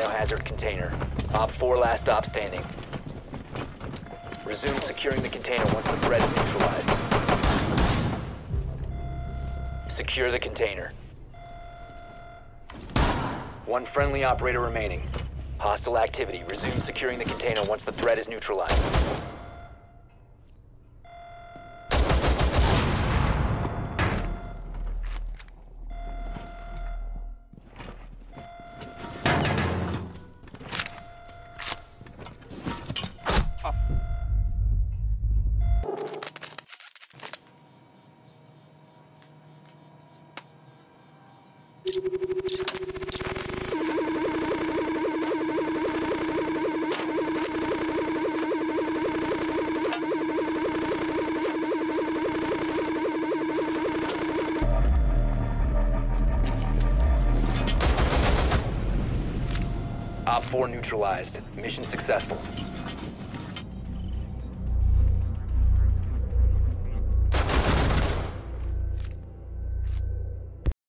biohazard container. Op 4 last stop standing. Resume securing the container once the threat is neutralized. Secure the container. One friendly operator remaining. Hostile activity. Resume securing the container once the threat is neutralized. Op 4 neutralized. Mission successful.